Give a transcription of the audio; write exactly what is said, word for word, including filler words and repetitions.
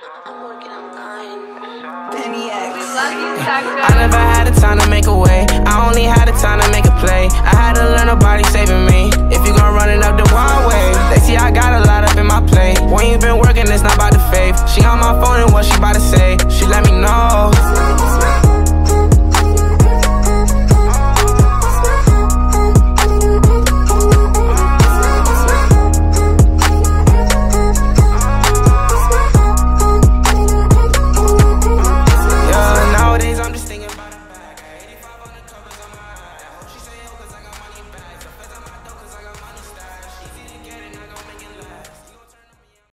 I never had the time to make a way. I only had the time to make a play. I had to learn nobody saving me.